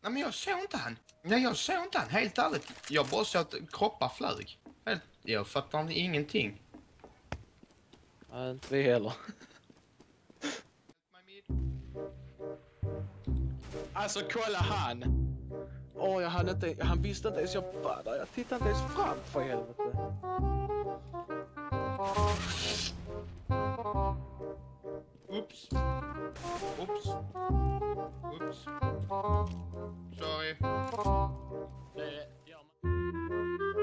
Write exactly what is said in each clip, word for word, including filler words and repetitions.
Nej, men jag såg inte han. Nej, jag såg inte han. Helt ärligt. Jag bara såg att kroppar flög. Helt... Jag fattar ingenting. Nej, inte vi heller. Alltså, kolla han. Åh, jag hade inte... Han visste inte ens jag var där. Jag tittade inte ens fram, för helvete. Oops. Oops. Oops. Sorry. Det gör man.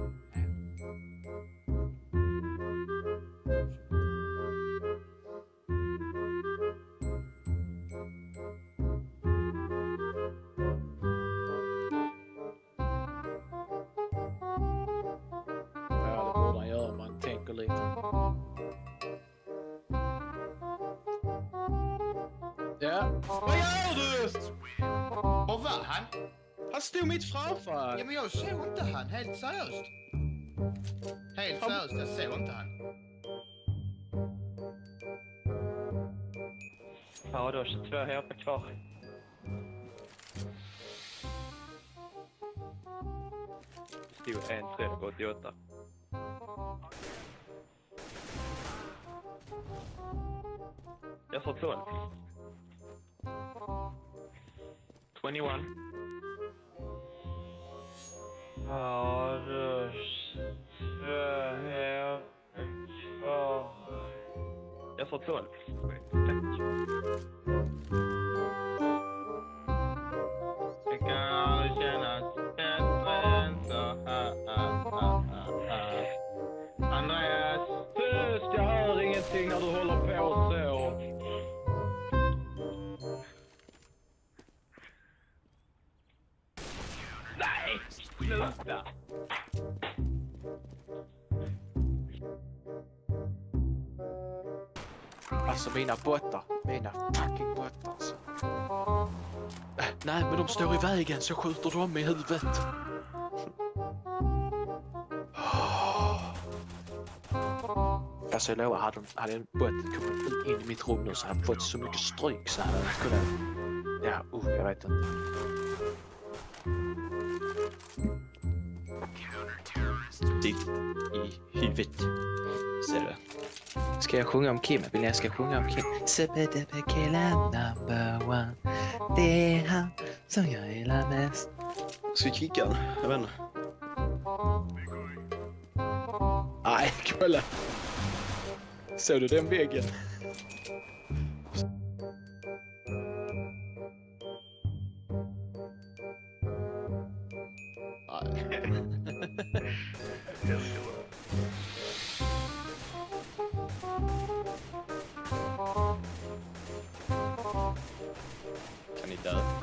Ja, det borde han göra, man tänker lite. Ja. Vad gör du? Vad var han? Han stod mitt framför. Ja, men jag såg inte han. Helt seriöst. Helt Han... seriöst, jag såg inte han. Ja, då tjugotvå H P kvar. Det stod en tre åttioåtta. Jag sa tolv. tjugoett. Ja, då jag sa tolv. Det kan aldrig kännas bättre än så här. Andreas, Tyst, jag hör ingenting när du håller på så. nej, sluta. Alltså mina bottar, mina fucking bottar alltså. Äh, nej, men de står i vägen så skjuter de i huvudet. Alltså jag lovar, hade, hade en bot kommit in i mitt rum nu så hade han fått så mycket stryk så hade han inte kunnat... Ja, uh, jag vet inte. Ditt i huvudet. Ser du? Ska jag sjunga om Kim? Vill jag ska sjunga om Kim? Sebedebekela number one. Det är han som jag gillar mest. Ska vi kicka den? Jag vet inte. Nej, kolla. Såg du den väggen? Kan ni dö?